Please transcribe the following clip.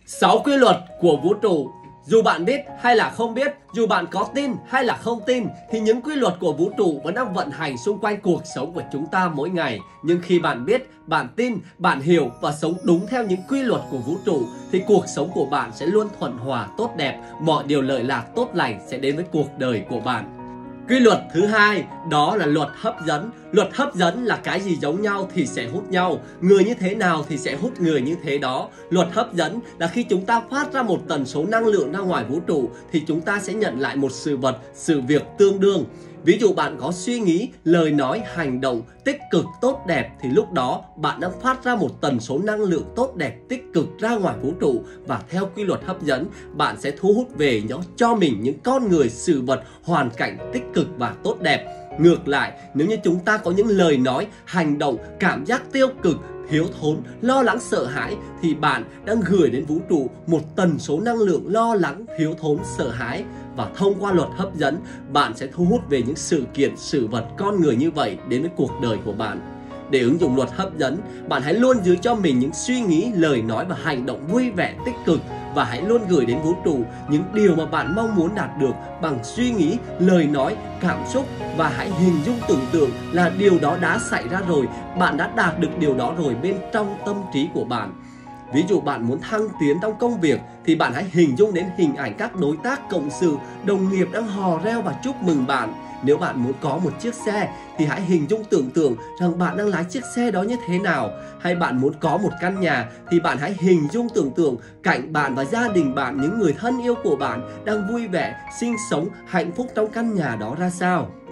6 quy luật của vũ trụ. Dù bạn biết hay là không biết, dù bạn có tin hay là không tin, thì những quy luật của vũ trụ vẫn đang vận hành xung quanh cuộc sống của chúng ta mỗi ngày. Nhưng khi bạn biết, bạn tin, bạn hiểu và sống đúng theo những quy luật của vũ trụ, thì cuộc sống của bạn sẽ luôn thuận hòa, tốt đẹp, mọi điều lợi lạc tốt lành sẽ đến với cuộc đời của bạn. Quy luật thứ hai đó là luật hấp dẫn. Luật hấp dẫn là cái gì giống nhau thì sẽ hút nhau, người như thế nào thì sẽ hút người như thế đó. Luật hấp dẫn là khi chúng ta phát ra một tần số năng lượng ra ngoài vũ trụ thì chúng ta sẽ nhận lại một sự vật, sự việc tương đương. Ví dụ bạn có suy nghĩ, lời nói, hành động tích cực, tốt đẹp thì lúc đó bạn đang phát ra một tần số năng lượng tốt đẹp, tích cực ra ngoài vũ trụ, và theo quy luật hấp dẫn, bạn sẽ thu hút về cho mình những con người, sự vật, hoàn cảnh tích cực và tốt đẹp. Ngược lại, nếu như chúng ta có những lời nói, hành động, cảm giác tiêu cực, thiếu thốn, lo lắng, sợ hãi thì bạn đang gửi đến vũ trụ một tần số năng lượng lo lắng, thiếu thốn, sợ hãi. Và thông qua luật hấp dẫn, bạn sẽ thu hút về những sự kiện, sự vật, con người như vậy đến với cuộc đời của bạn. Để ứng dụng luật hấp dẫn, bạn hãy luôn giữ cho mình những suy nghĩ, lời nói và hành động vui vẻ, tích cực, và hãy luôn gửi đến vũ trụ những điều mà bạn mong muốn đạt được bằng suy nghĩ, lời nói, cảm xúc, và hãy hình dung tưởng tượng là điều đó đã xảy ra rồi, bạn đã đạt được điều đó rồi bên trong tâm trí của bạn. Ví dụ bạn muốn thăng tiến trong công việc thì bạn hãy hình dung đến hình ảnh các đối tác, cộng sự, đồng nghiệp đang hò reo và chúc mừng bạn. Nếu bạn muốn có một chiếc xe thì hãy hình dung tưởng tượng rằng bạn đang lái chiếc xe đó như thế nào. Hay bạn muốn có một căn nhà thì bạn hãy hình dung tưởng tượng cạnh bạn và gia đình bạn, những người thân yêu của bạn đang vui vẻ, sinh sống, hạnh phúc trong căn nhà đó ra sao.